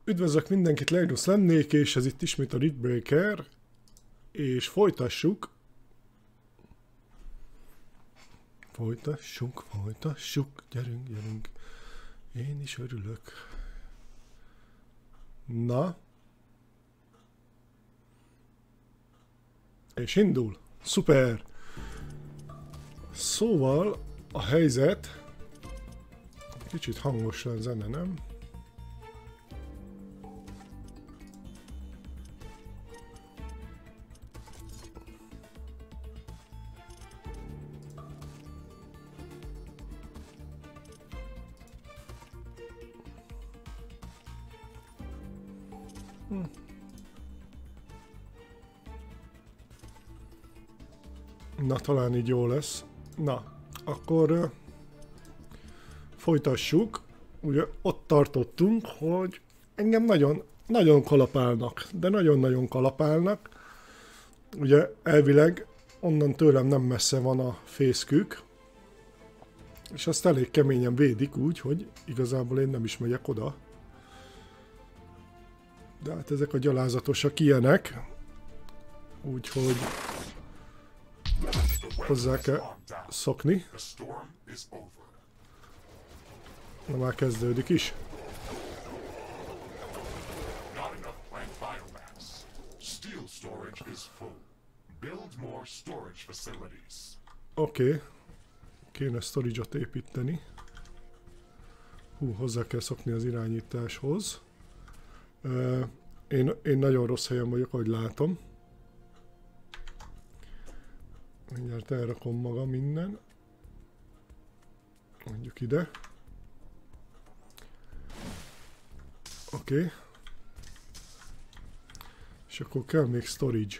Üdvözlök mindenkit, Linus lennék, és ez itt ismét a Riftbreaker, és folytassuk. Folytassuk, gyerünk. Én is örülök. Na. És indul. Szuper. Szóval a helyzet... Kicsit hangos a zene, nem? Na, talán így jó lesz. Na, akkor folytassuk. Ugye ott tartottunk, hogy engem nagyon kalapálnak, de nagyon kalapálnak. Ugye elvileg onnan tőlem nem messze van a fészkük, és azt elég keményen védik úgy, hogy igazából én nem is megyek oda. De hát ezek a gyalázatosak ilyenek, úgyhogy hozzá kell szokni. Na, már kezdődik is. Oké. Kéne storage-ot építeni. Hozzá kell szokni az irányításhoz. Én nagyon rossz helyen vagyok, ahogy látom. Mindjárt elrakom magam innen. Mondjuk ide. Oké. És akkor kell még storage.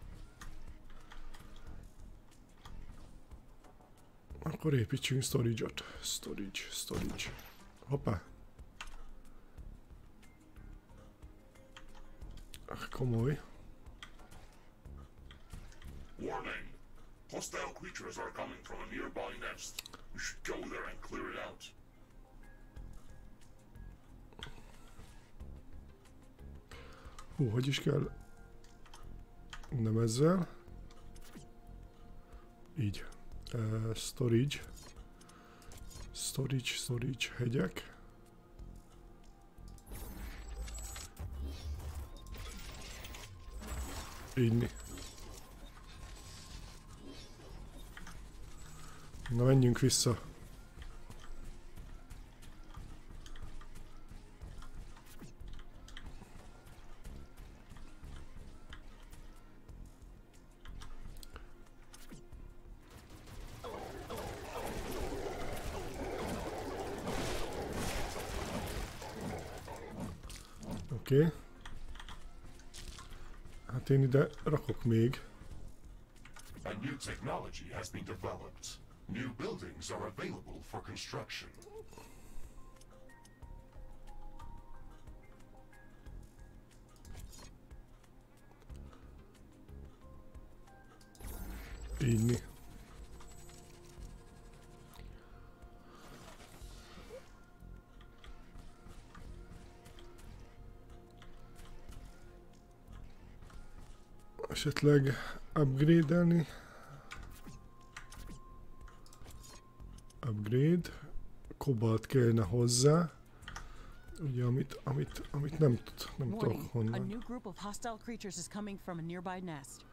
Akkor építsünk storage-ot. Storage. Hoppá. Komoly. Warning. Hostile creatures are coming from a nearby nest. We should go there and clear it out. Hogy is kell? Nem ezzel. Így. Storage, hegyek. Így. Na, menjünk vissza. Oké. Hát én ide rakok még. A new technology has been developed. New buildings are available for construction. Így. Esetleg upgrade-elni. Upgrade. Kobalt kellene hozzá. Ugye, amit nem tudok honnan. A new group of hostile creatures is coming from a nearby nest.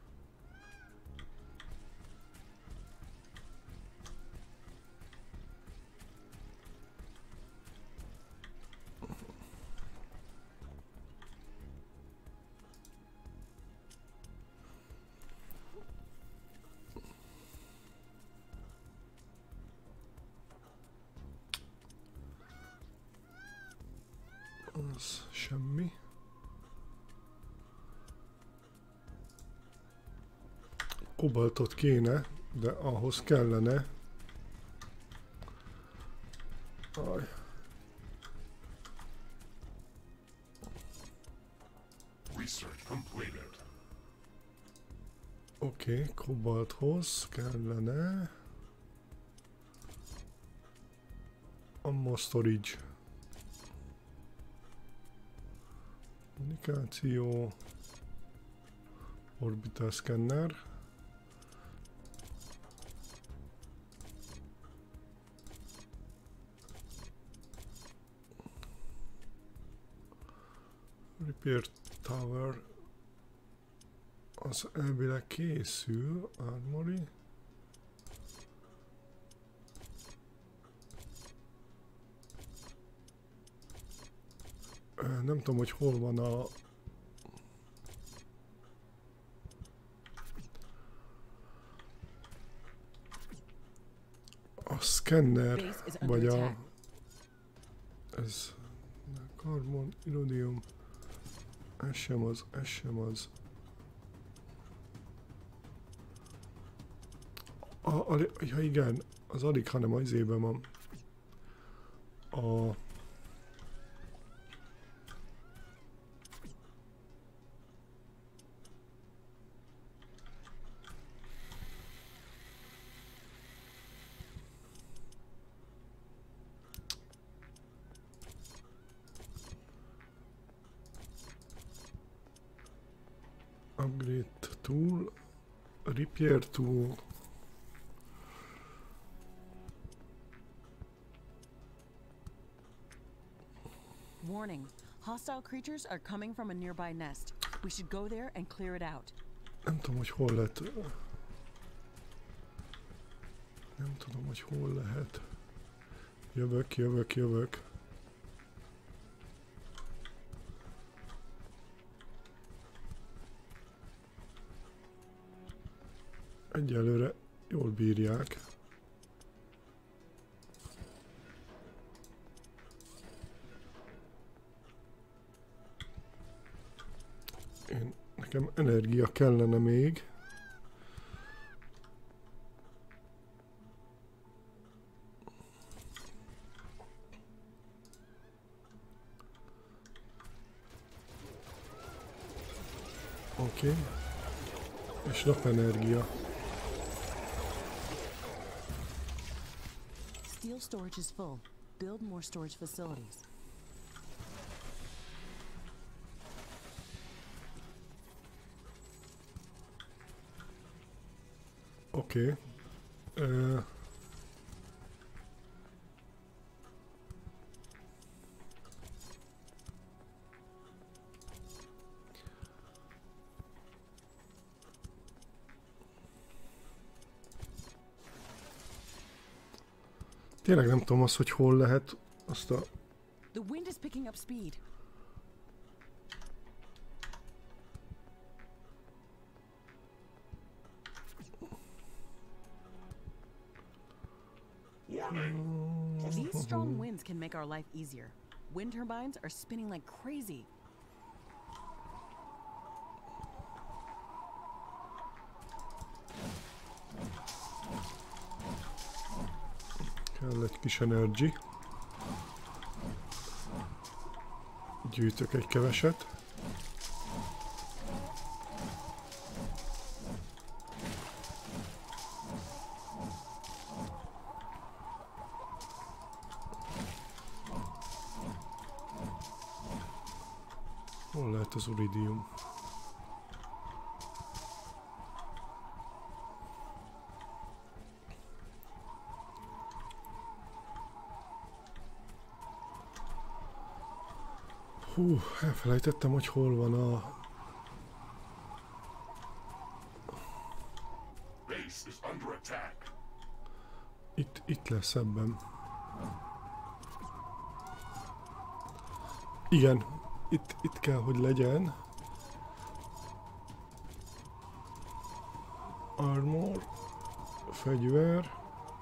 Az semmi. Kobaltot kéne, de ahhoz kellene. Oké, kobalthoz kellene. Ammo storage. Kommunikáció. Orbital scanner. Repair Tower. Az elvileg készül. Armory. Nem tudom, hogy hol van a szkenner, vagy ez karbon, iridium, ez sem az, ez sem az. Ja igen, az alig, hanem az izében van. Upgrade tool, repair tool. Warning. Hostile creatures are coming from a nearby nest. We should go there and clear it out. Nem tudom, hogy hol lehet. Nem tudom, hogy hol lehet. Jövök. Egyelőre jól bírják. Nekem energia kellene még. Oké. És napenergia. Steel storage is full. Build more storage facilities. Oké. Tényleg nem tudom azt, hogy hol lehet azt a... The wind is picking up speed. These strong winds can make our life easier. Wind turbines are spinning like crazy. Kell egy kis energy. Gyűjtök egy keveset. Hol lehet az iridium? Hú, elfelejtettem, hogy hol van a... Base is under attack. Itt lesz ebben. Igen, itt kell, hogy legyen. Armor, fegyver.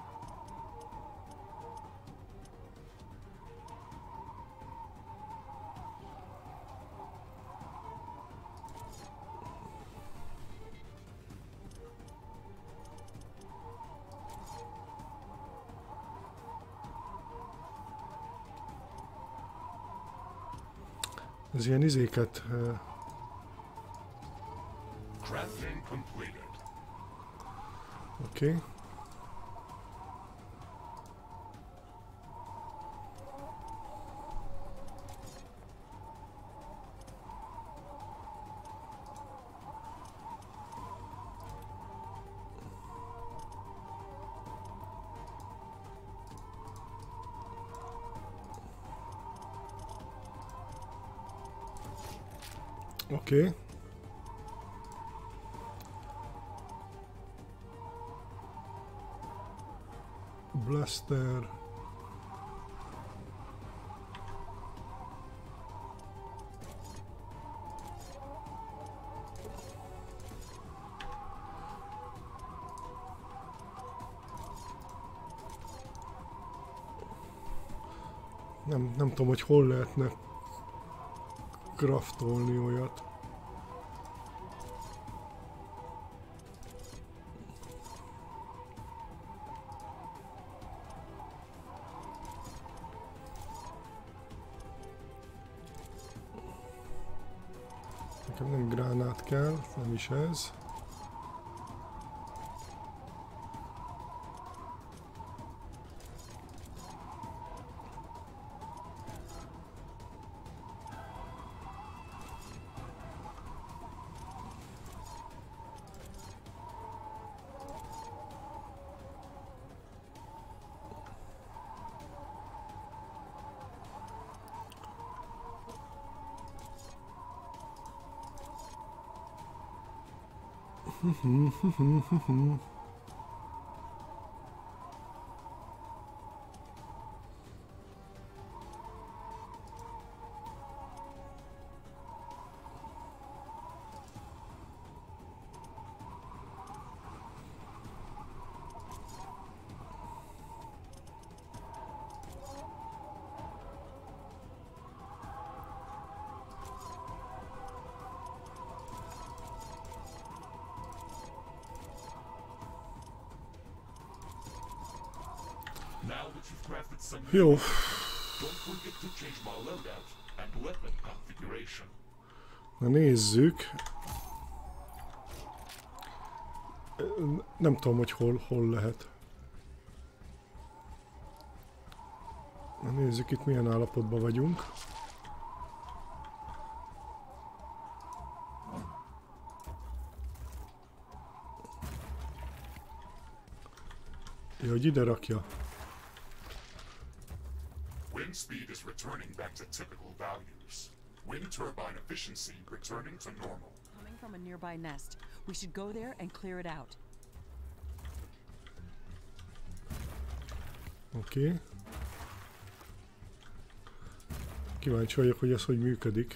Ez ilyen izéket... Crafting completed. Oké. Oké. Blaster. Nem tudom, hogy hol lehetne craftolni olyat. Nekem nem gránát kell, nem is ez. Now that you've crafted some Jó. don't forget to change my loadout and weapon configuration. Na nézzük. Nem tudom, hogy hol lehet. Na nézzük, itt milyen állapotban vagyunk. Ja, hogy ide rakja. Wind speed is returning back to typical values. Wind turbine efficiency returning to normal. Coming from a nearby nest. We should go there and clear it out. Oké. Kíváncsi vagyok, hogy ez hogy működik.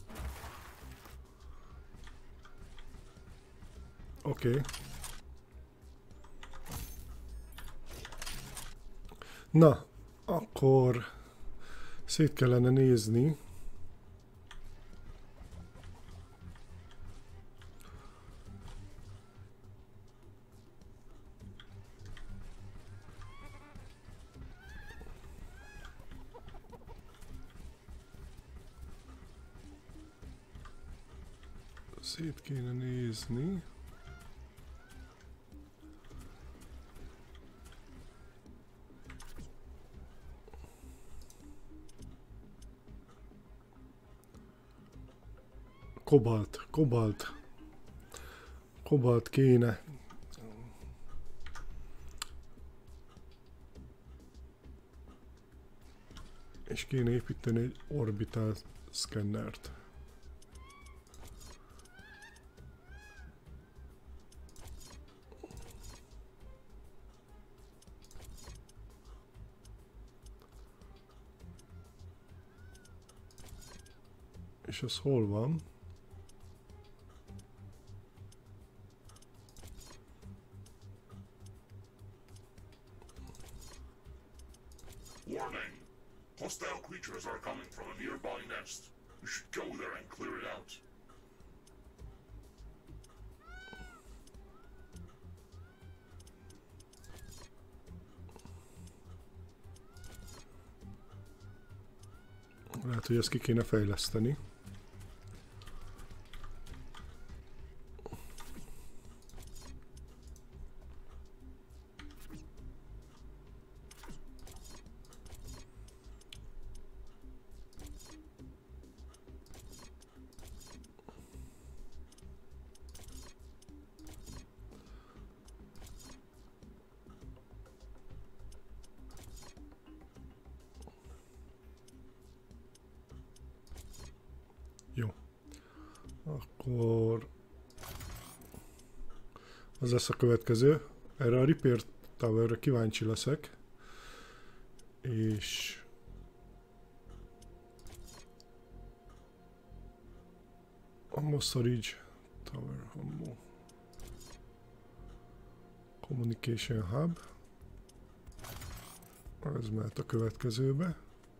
Oké. Na, akkor szét kellene nézni. Szét kéne nézni. Kobalt kéne. És kéne építeni egy orbital szkennert. És ez hol van? Warning! Hostile creatures are coming from a nearby nest. We should go there and clear it out. Lehet, hogy ezt ki kéne fejleszteni. Akkor az lesz a következő. Erre a Repair Towerre kíváncsi leszek. És Ammo Storage Tower, Ammo Communication Hub. Ez mehet a következőbe.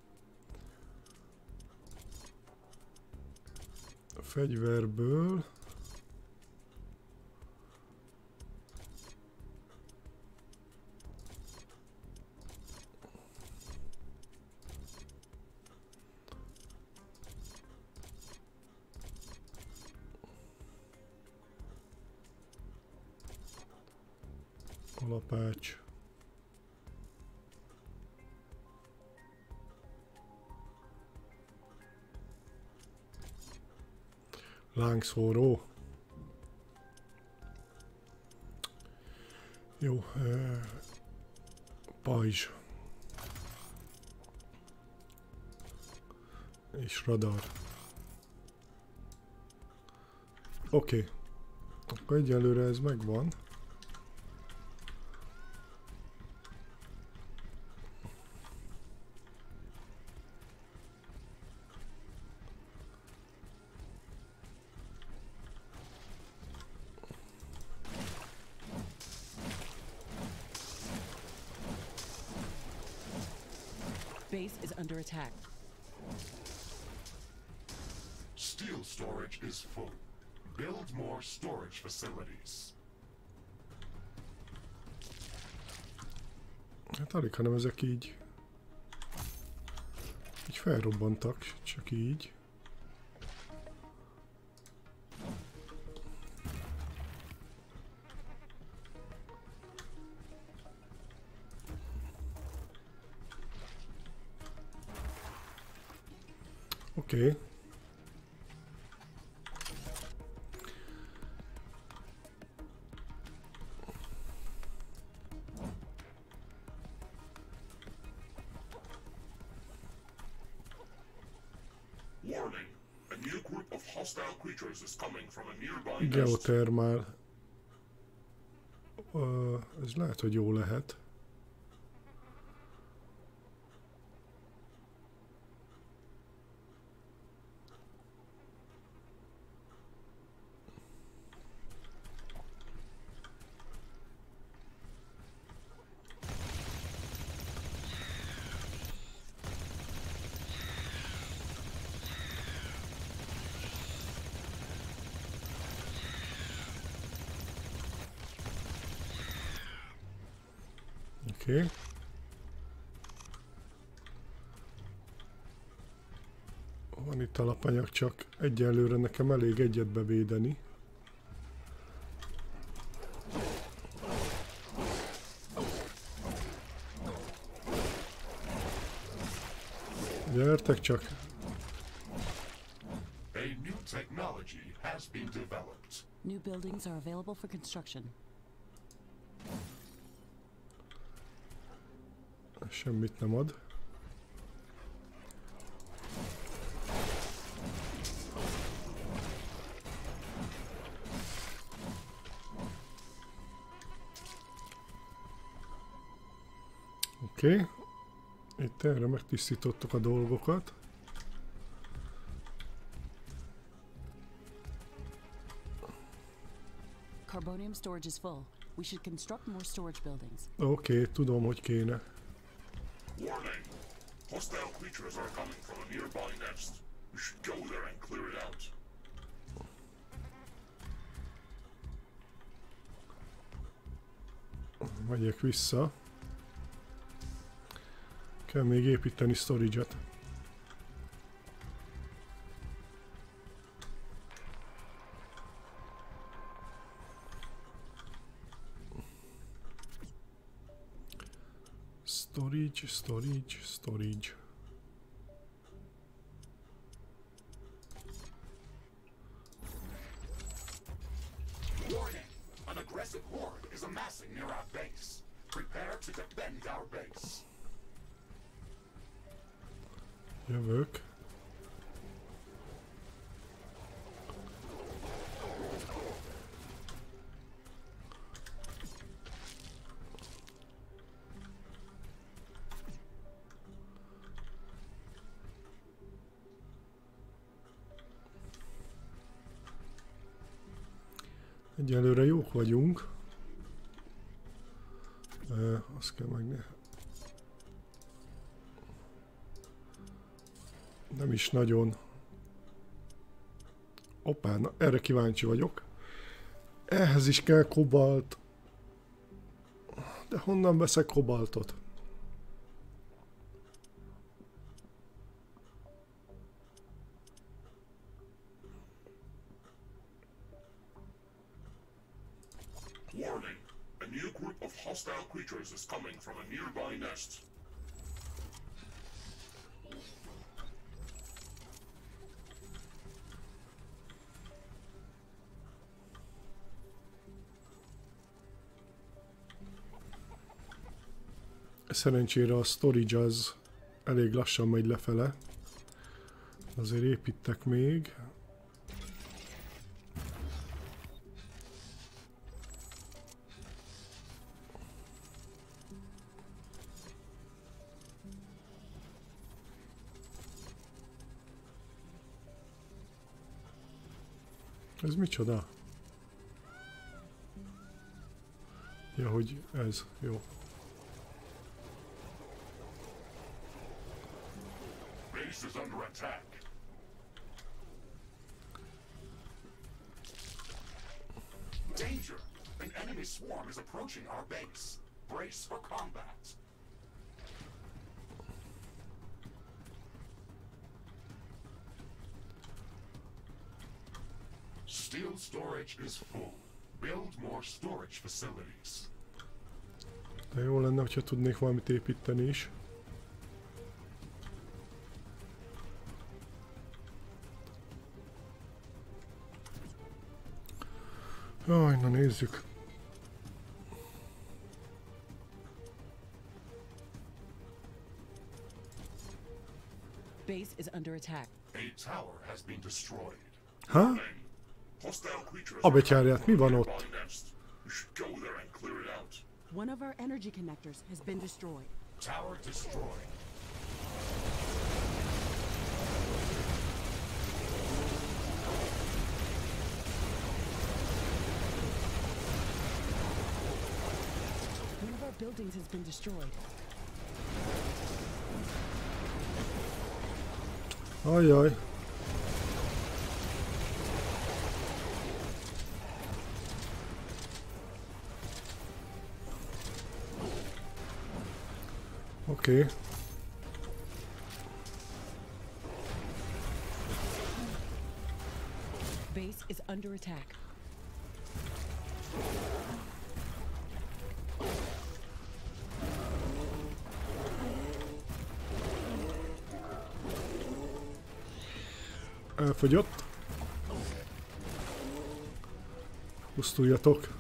A fegyverből kalapács. Lángszóró. Jó. Pajzs. És radar. Oké. Akkor egyelőre ez megvan. Base is under attack. Steel storage is full. Build more storage facilities. Hát alig, hanem ezek így felrobbantak, csak így. Oké. Warning. A new group of hostile creatures is coming from a nearby nest. Geotermál. Ez lehet, hogy jó lehet. Oké. Van itt alapanyag, csak egyelőre nekem elég egyet bevédeni. Gyertek csak! A new technology has been developed. New buildings are available for construction. Semmit nem ad. Oké. Itt erre megtisztítottuk a dolgokat. Carbonium storage is full. We should construct more storage buildings. Oké, tudom, hogy kéne. Warning. Hostile creatures are coming from a nearby nest. We should go there and clear it out. Megyek vissza. Kell még építeni storage-et. Storage. Warning. An aggressive horde is amassing near our base. Prepare to defend our base. Jövök. Egyelőre jók vagyunk. Azt kell megnézni. Nem is nagyon. Hoppá, na, erre kíváncsi vagyok. Ehhez is kell kobalt. De honnan veszek kobaltot? Warning. A new group of hostile creatures is coming from a nearby nest. Szerencsére a storage az elég lassan megy lefele. Azért építek még. Ez micsoda? Ja, hogy ez. Jó. Base is under attack. Danger! An enemy swarm is approaching our base. Brace for combat. Steel storage is full. Build more storage facilities. De jó lenne, hogyha tudnék valamit építeni is. Jaj, na nézzük. Base is under attack. A tower has been destroyed. Ha? Hostile creatures A betyárját, mi van are ott? nearby nest. You should go there and clear it out. One of our energy connectors has been destroyed. Tower destroyed. One of our buildings has been destroyed. Ajjaj. Oké. Base is under attack. Elfogyott. Pusztuljatok.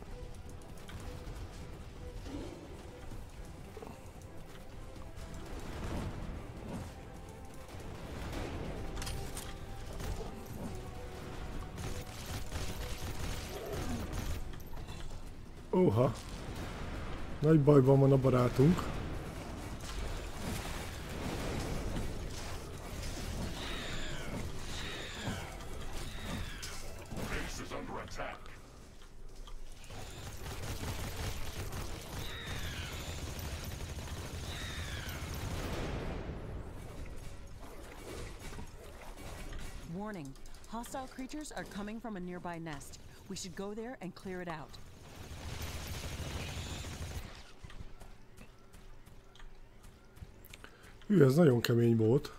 Óha. Nagy bajban van a barátunk. Base is under attack. Warning. Hostile creatures are coming from a nearby nest. We should go there and clear it out. Hű, ez nagyon kemény volt.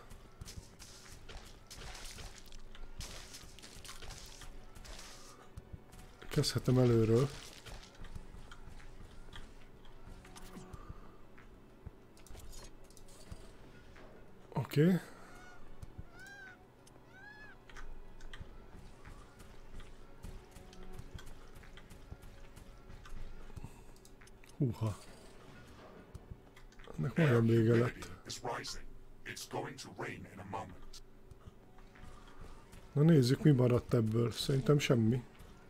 Kezdhetem előről. Oké. Húha. Ennek majdnem vége lett. Is rising. It's going to rain in a moment. Na nézzük, mi maradt ebből. Szerintem semmi.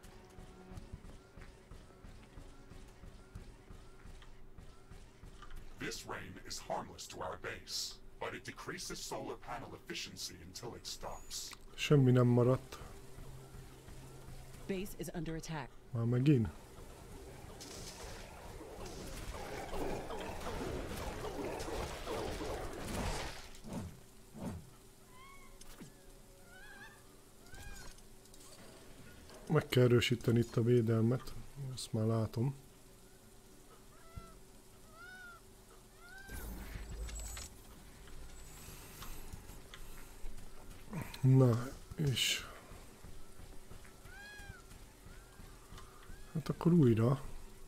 This rain is harmless to our base, but it decreases solar panel efficiency until it stops. Semmi nem maradt. Base is under attack. Már megint? Meg kell erősíteni itt a védelmet, ezt már látom. Na, és... hát akkor újra.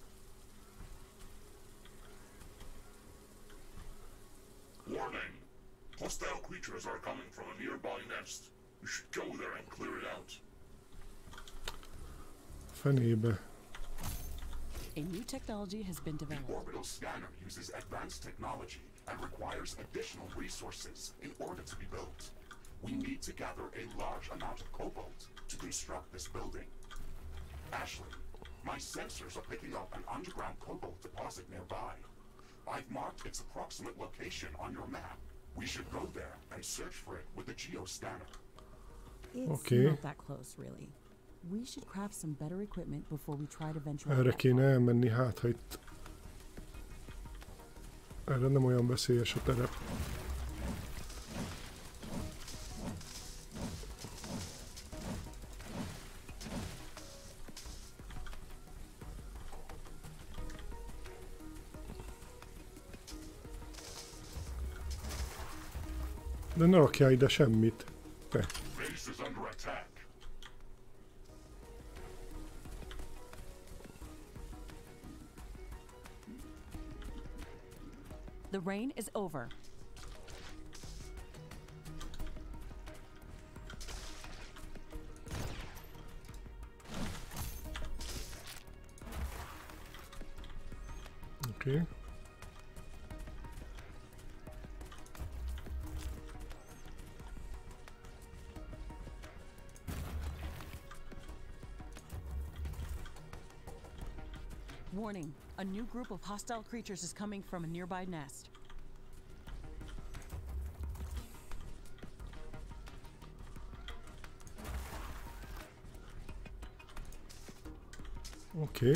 Warning! Hostile creatures are coming from a nearby nest. You should go there and clear it out. Fenébe. A new technology has been The developed. orbital scanner uses advanced technology and requires additional resources in order to be built. We need to gather a large amount of cobalt to construct this building. Ashley, my sensors are picking up an underground cobalt deposit nearby. I've marked its approximate location on your map. We should go there and search for it with the geoscanner. It's Okay. not that close, really. We should craft some better equipment before we try to venture out Erre that kéne far. elmenni, hát ha itt... erre nem olyan veszélyes a terep. De ne rakjál ide semmit. Te. Base is under attack. The rain is over. Oké. Warning, a new group of hostile creatures is coming from a nearby nest. Oké.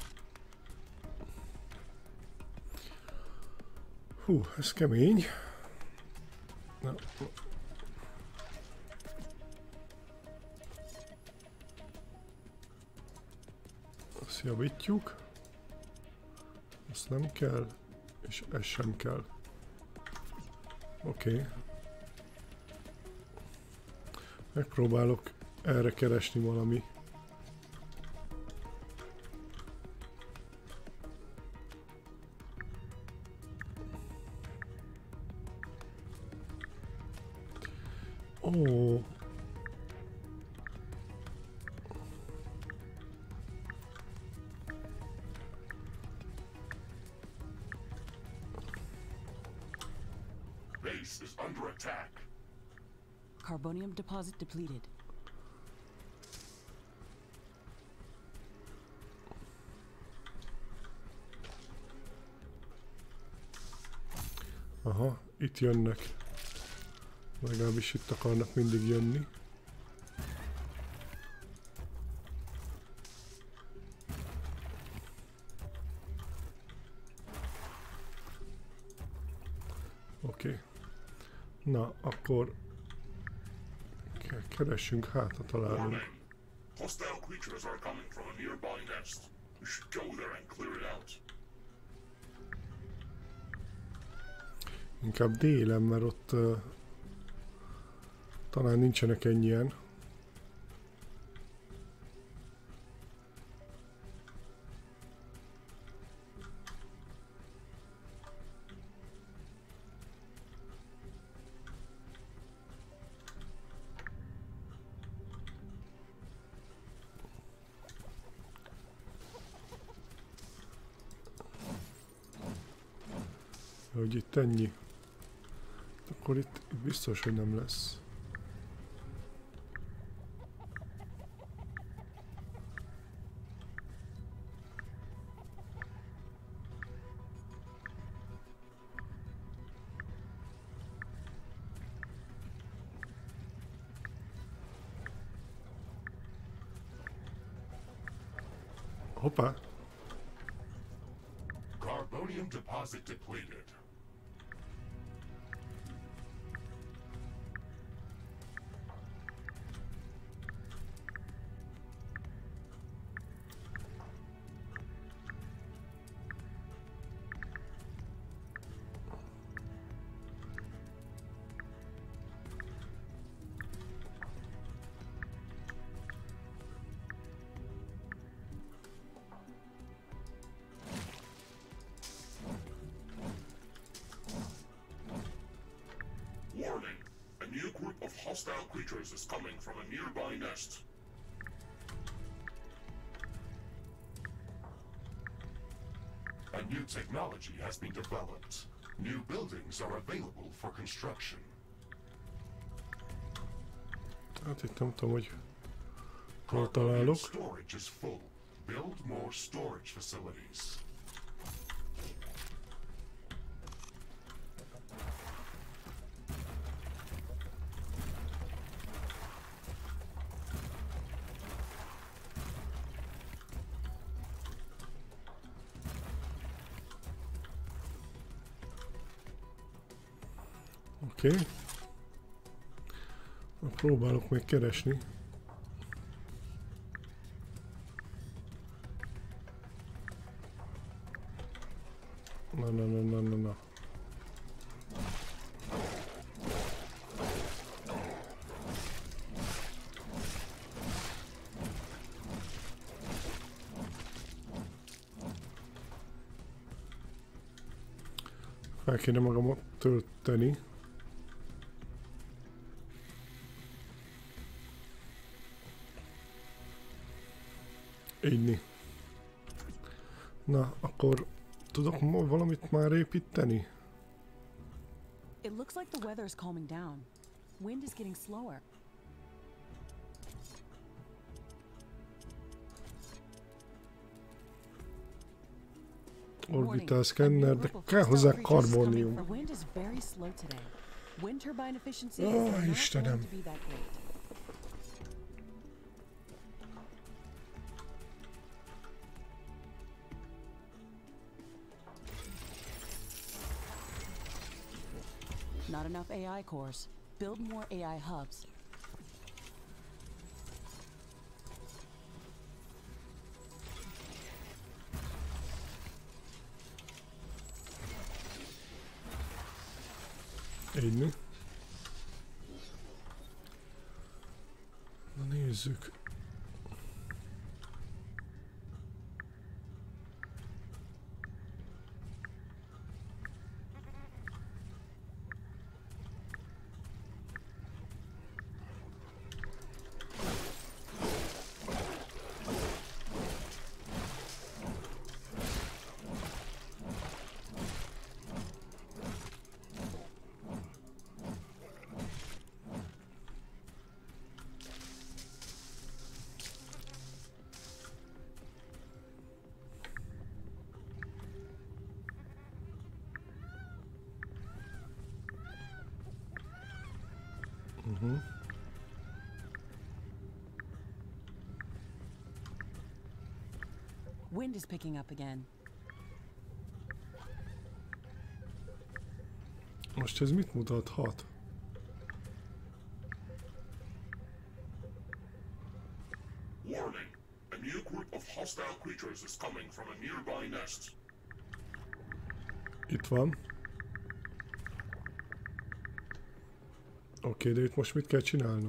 Hú, ez kemény. Na. Azt javítjuk. Azt nem kell, és ez sem kell. Oké. Megpróbálok erre keresni valami. Ó. Base is under attack. Carbonium deposit depleted. Aha, itt jönnek. Legalábbis itt akarnak mindig jönni. Oké. Na, akkor keressünk, hát ha találunk. Warning! Hostile creatures are coming from a nearby nest. You should go there and clear it out. Inkább délen, mert ott talán nincsenek ennyien. Hogy itt ennyi. Akkor itt biztos, hogy nem lesz. Hoppá. Carbonium deposit depleted. Warning. A new group of hostile creatures is coming from a nearby nest. A new technology has been developed. New buildings are available for construction. Hát itt nem tudom, hogy hol Carbonium találok. storage is full. Build more storage facilities. Oké. Próbálok még keresni. Na. Fel kéne magamat tölteni. Így. Na, akkor tudok valamit már építeni? It looks like the weather is calming down. Wind is getting slower. Orbital scanner, de kell hozzá karbónium. The wind is very slow today. Wind turbine efficiency Ó, is not going Istenem. to be that great. Not enough AI cores. Build more AI hubs. Így. Na nézzük. Wind is picking up again. Most ez mit mutathat? Warning. A new group of hostile creatures is coming from a nearby nest. Itt van. Oké, de itt most mit kell csinálnom?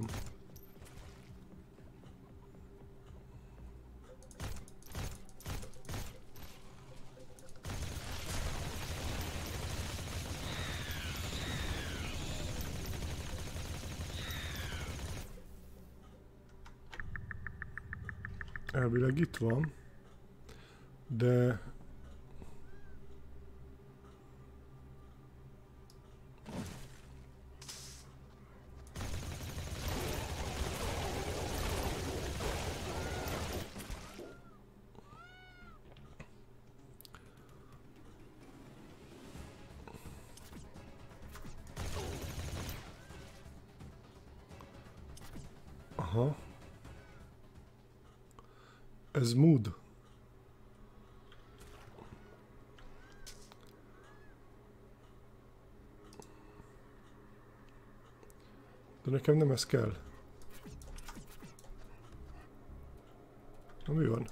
Elvileg itt van, de aha. Ez mood. De nekem nem ez kell. Na mi van?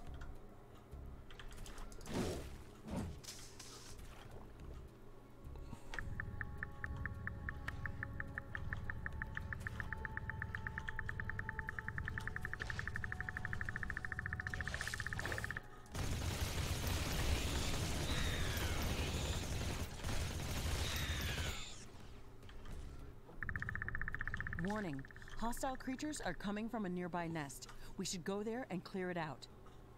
Warning. Hostile creatures are coming from a nearby nest. We should go there and clear it out.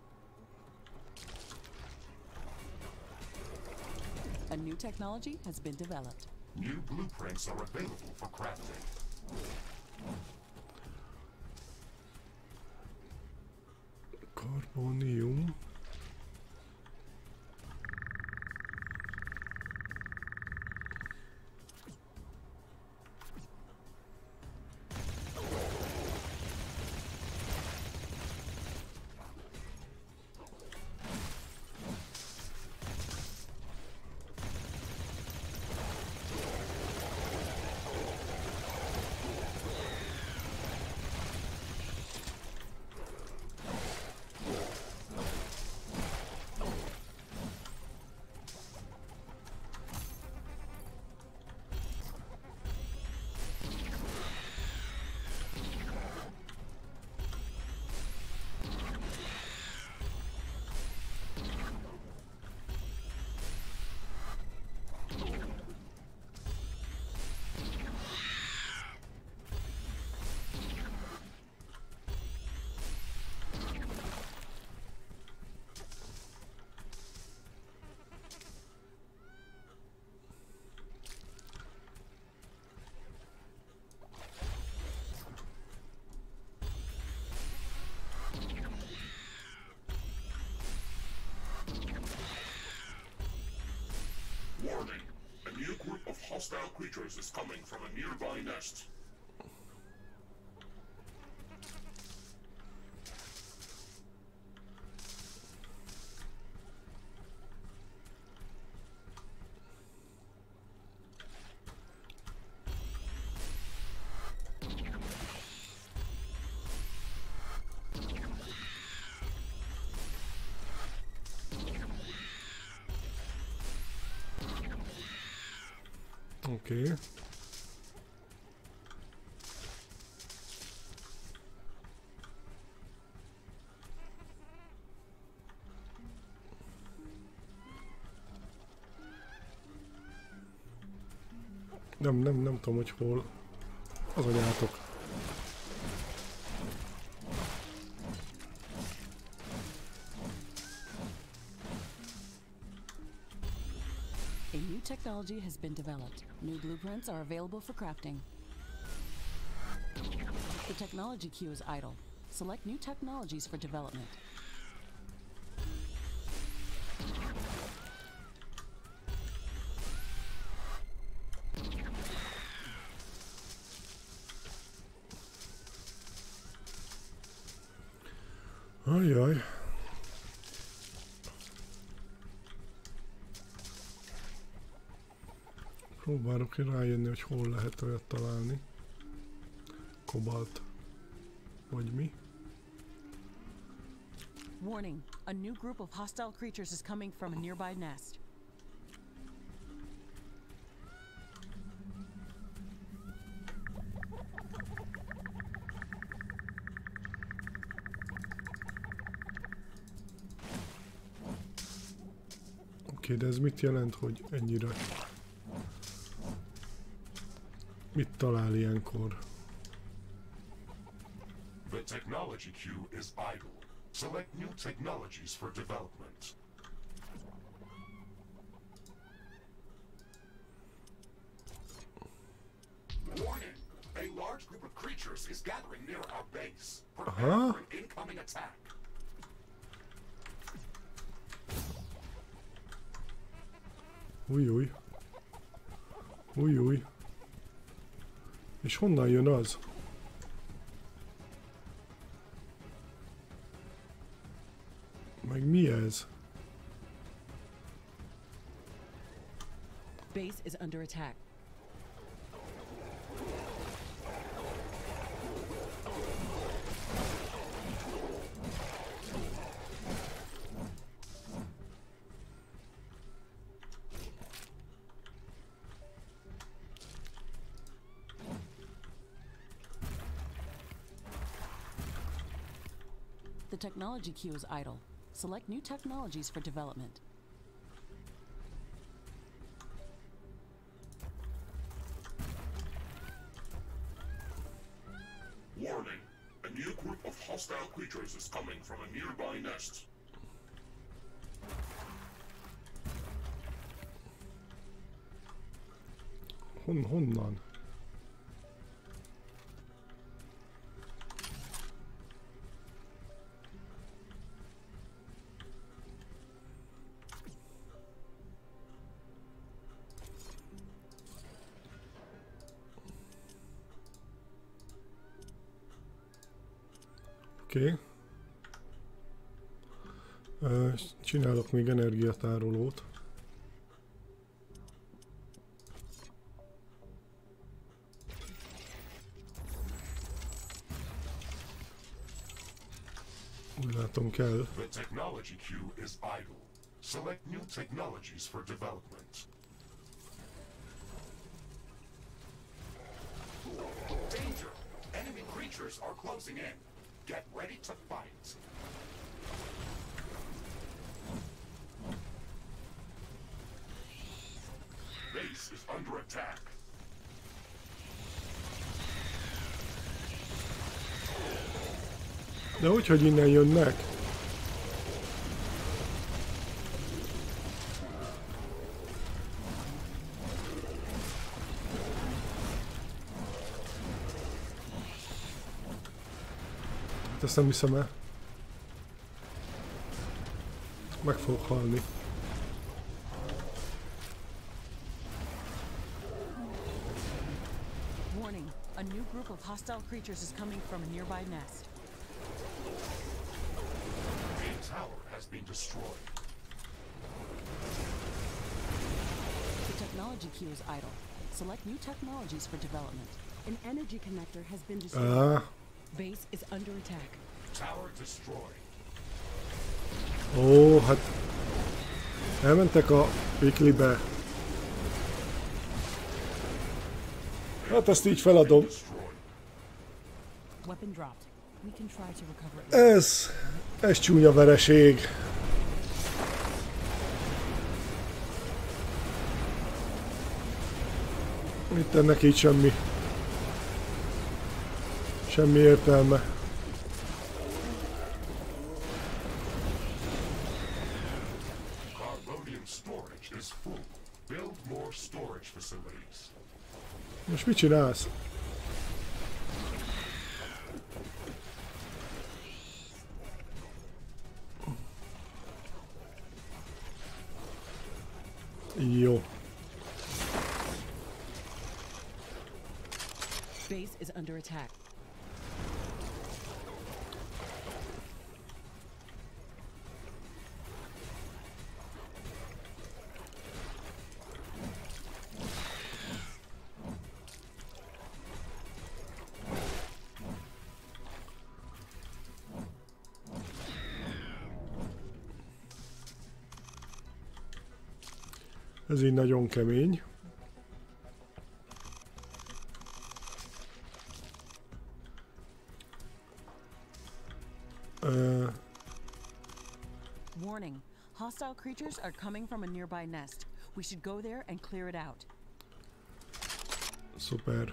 A new technology has been developed. New blueprints are available for crafting. Karbónium. Warning! A new group of hostile creatures is coming from a nearby nest. Oké. Nem tudom, hogy hol az anyátok. A new technology has been developed. New blueprints are available for crafting. The technology queue is idle. Select new technologies for development. Ajjaj. Próbálok rájönni, hogy hol lehet olyat találni. Kobalt. Vagy mi? Warning. A new group of hostile creatures is coming from a nearby nest. Oké, de ez mit jelent, hogy ennyire? Mit talál ilyenkor? The technology queue is idle. Select new technologies for development. Warning! A large group of creatures is gathering near our base. Prepare for an incoming attack. Új. Új. És honnan jön az? Meg mi ez? Base is under attack. The technology queue is idle. Select new technologies for development. Warning! A new group of hostile creatures is coming from a nearby nest. Honnan? Oké. Csinálok még energiatárolót. Úgy látom kell. The technology queue is idle. Select new technologies for development. Danger! Enemy creatures are closing in. Get ready to fight. Base is under attack. De hogy innen jönnek? Hát ezt nem hiszem el. Meg fogok halni. Warning, a new group of hostile creatures is coming from a nearby nest. The tower has been destroyed. The technology queue is idle. Select new technologies for development. An energy connector has been destroyed. Base is under attack. Tower destroyed. Ó, hát elmentek a piklibe. Hát ezt így feladom. Weapon dropped. We can try to recover it. Ez csúnya vereség. Itt ennek így semmi értelme. Carbonium storage is full. Build more storage facilities. Most mit csinálsz? Jó. Base is under attack. Ez így nagyon kemény. Warning, hostile creatures are coming from a nearby nest. We should go there and clear it out. Szuper.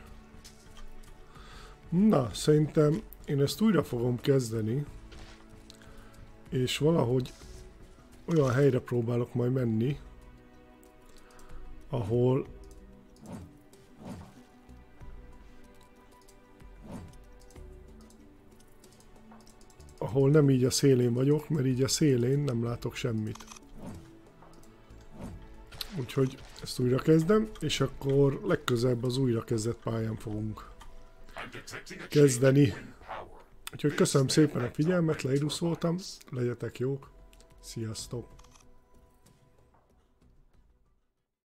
Na, szerintem én ezt újra fogom kezdeni, és valahogy olyan helyre próbálok majd menni, ahol nem így a szélén vagyok, mert így a szélén nem látok semmit. Úgyhogy ezt újra kezdem, és akkor legközelebb az újrakezdett pályán fogunk kezdeni. Úgyhogy köszönöm szépen a figyelmet, Leirus voltam, legyetek jók, sziasztok!